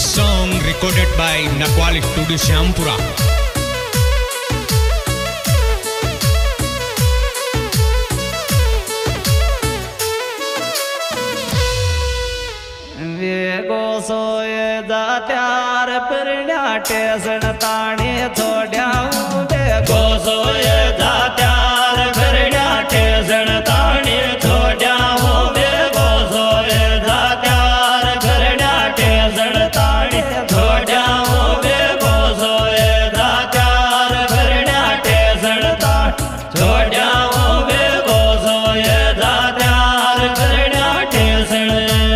song recorded by Nakwal Studio Syampura. वेगो सोये जात्यार परण्याटे सणताणे थोड्या वेगो सोये जात्यार परण्याटे सणताणे थोड्या वेगो सोये जात्यार परण्याटे सणताणे थोड्या वेगो सोये जात्यार परण्याटे सणताणे थोड्या वेगो सोये जात्यार परण्याटे सण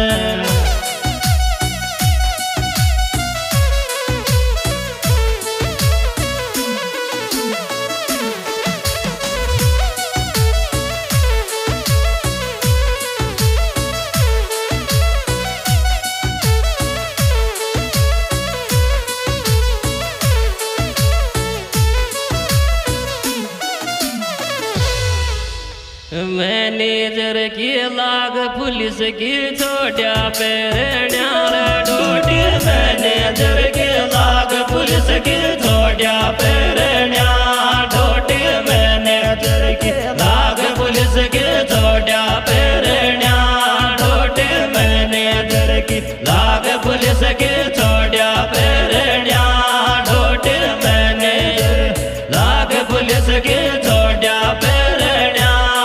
मैनेजर की लाग पुलिस की छोट्या पेरण्यार डोटी मैनेजर की लाग पुलिस की छोट्या पेरण्या डोटी मैनेजर की लाग पुलिस की छोट्या पेरण्या डोटी मैनेजर की लाग पुलिस की छोट्या पेरण्या डोटी मैनेजर लाग पुलिस की छोट्या पेरण्या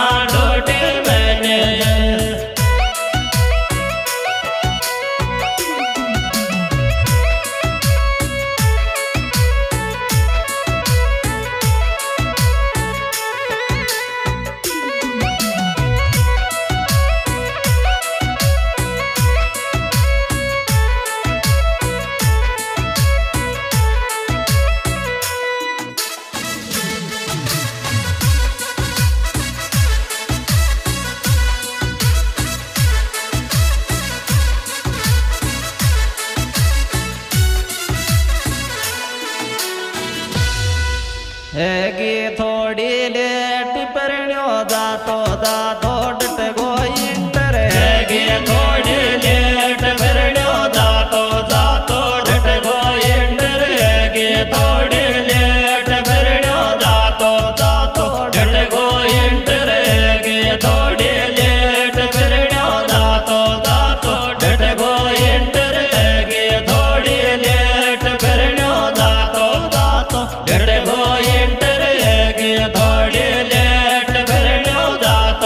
हैगी थोड़ी लेट परण्यो जातो जातो डट गोइंटर हैगी थोड़ी लेट परण्यो जातो जातो डट गोइंटर हैगी थोड़ी लेट परण्यो जातो जातो डट गोइंटर हैगी थोड़ी लेट परण्यो जातो जातो डट गोइंटर हैगी थोड़ी लेट परण्यो जातो जातो डट गोइंटर थोड़ी लेट परण्यो जातो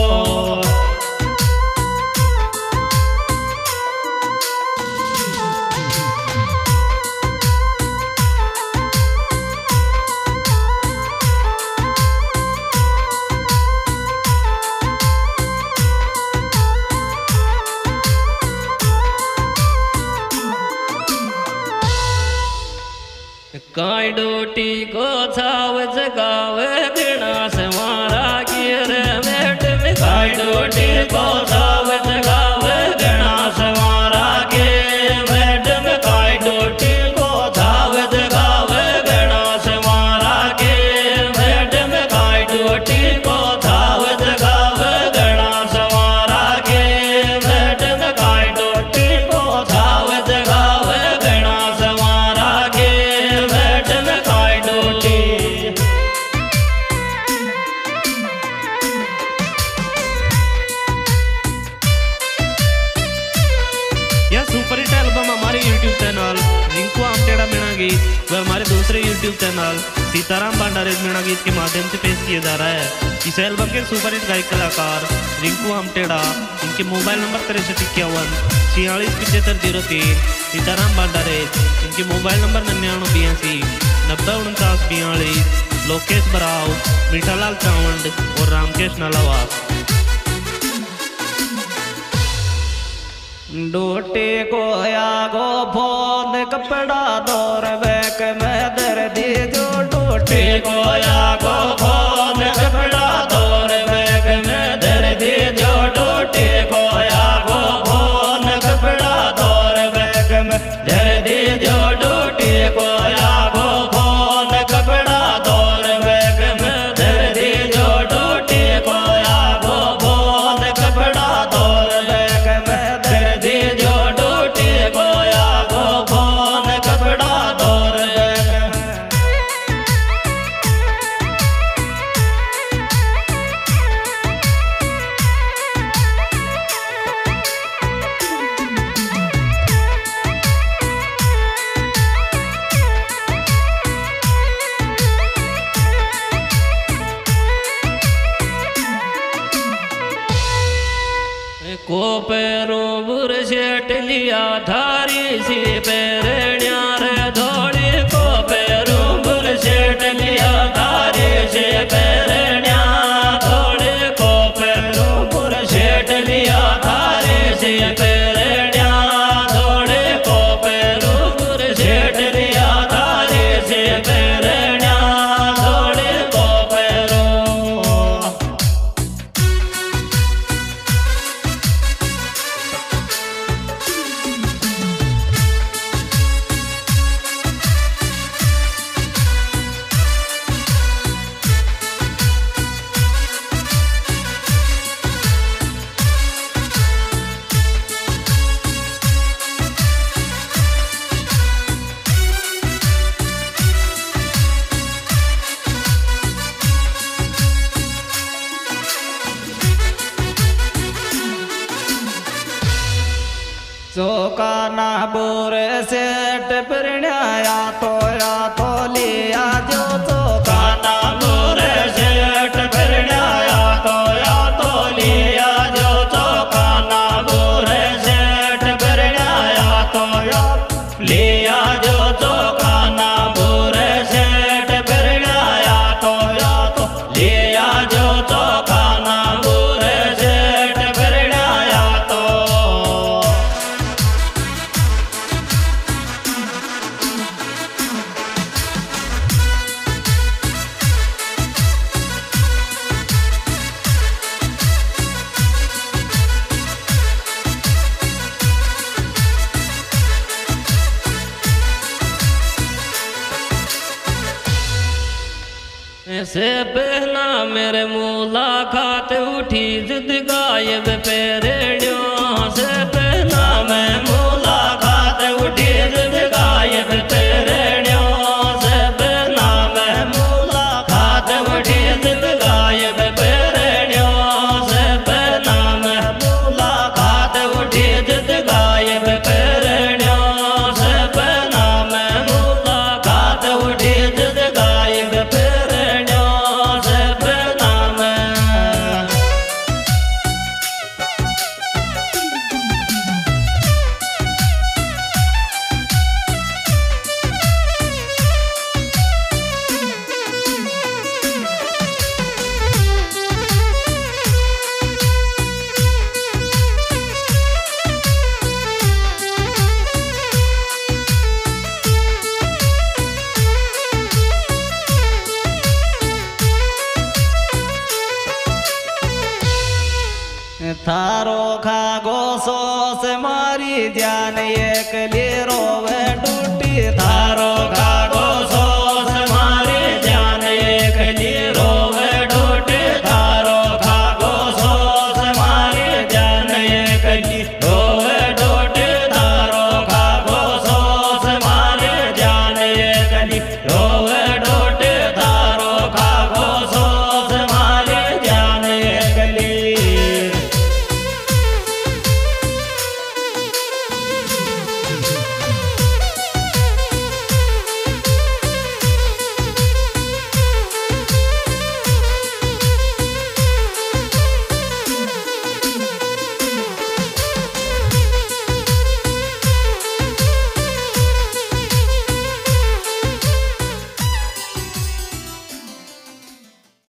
काई डोटी को छाव जगाव घना से मारा गिर मेट में काई डोटी को छाव जगाव घना से मारा के मेट में काई डोटी को छाव जगाव घना से मारा के मेट में काई डोटी को छाव जगाव घना से मारा के मेट में काई डोटी को छाव जगाव घना से मारा के सुपरहिट एल्बम हमारे YouTube चैनल रिंकू आमटेड़ा मीणा गीत व हमारे दूसरे YouTube चैनल सीताराम भंडारे मीणा गीत के माध्यम से पेश किया जा रहा है। इस एल्बम के सुपरहिट गायक कलाकार रिंकू आमटेड़ा, इनके मोबाइल नंबर 6351 467503, सीताराम भंडारे, इनके मोबाइल नंबर 9982 904942, लोकेश बराव, मीठालाल चावंड और रामकेश नालावास। डोटे को आगो फोन कपड़ा दौर बैक में दर्दी जो डोटे को आगो फोन कपड़ा दौर बैक में दर्दी जो डोटे को आगो फोन कपड़ा दौर बैक में दर्दी जो डोटे को आगो फोन कपड़ा दौर बैक में दर्दी जो डोटे को आगो फोन कपड़ा दौर बैक में दर्दी जो डोटे को आगो को पैरों बुरशेट लिया धारी सी पैरण्या रे धोड़ी को पैरों बुरशेट लिया धारी सी पैरण्या धोड़ी को पैरों बुरशेट लिया धारी सी पैरण्या धोड़ी को पैरों बुरशेट लिया धारी सी पैरण्या धोड़ी को पैरों चौका ना बोरे सेठ प्रणया तो लिया जो चौका ना बोरे सेठ प्रणया तो लिया जो चौका ना बोरे सेठ प्रणया तो लिया जो चौका ना बोरे सेठ प्रणया तो लिया जो चौका ना बोरे सेठ प्रणया तो ऐसे पहला मेरे मुलाकात उठी जिद गायब पेरेड़ियों से पहला मैं मुलाकात उठी जिद गायब पेरेड़ियों से पहला मैं मुलाकात उठी जिद गायब पेरेड़ियों से पहला मैं मुलाकात उठी जिद गायब पेरेड़ियों से पहला मैं मुलाकात उठी जिद गायब थारो खागो सो से मारी ध्यान एक ले रोवे टूटी थारो